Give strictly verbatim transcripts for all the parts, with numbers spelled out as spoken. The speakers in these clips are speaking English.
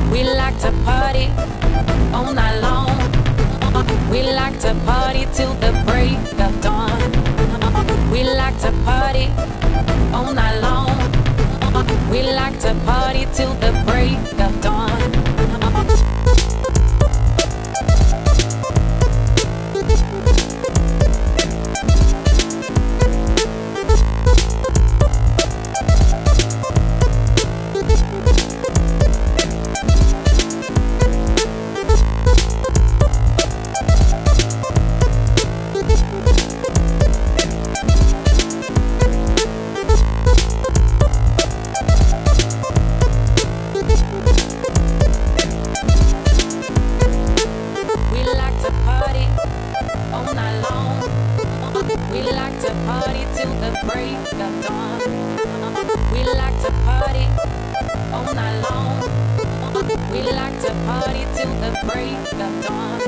We like to party all night long. We like to party till the break of dawn. We like to party all night long. We like to party till the break of dawn. We like to party till the break of dawn. We like to party all night long. We like to party till the break of dawn.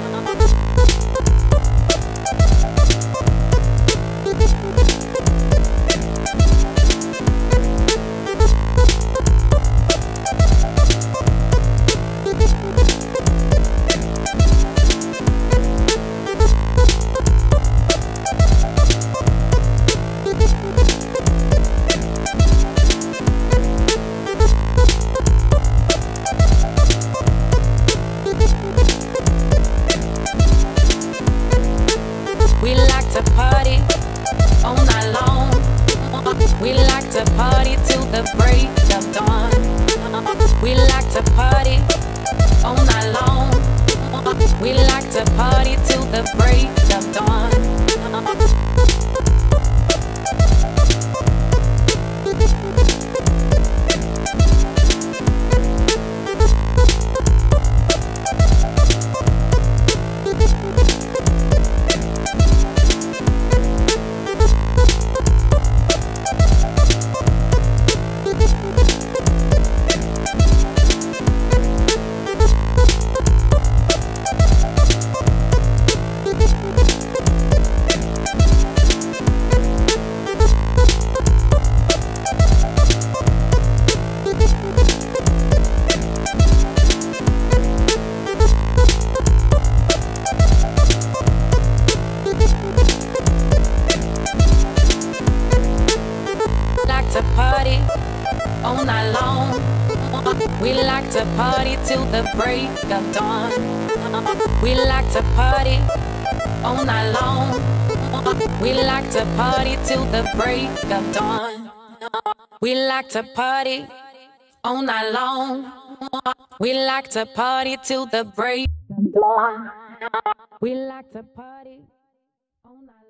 We like to party all night long. We like to party till the break of dawn. We like to party all night long. We like to party till the break of dawn. To party all night long. We like to party till the break of dawn. We like to party all night long. We like to party till the break of dawn. We like to party all night long. We like to party till the break of dawn. We like to party all night long.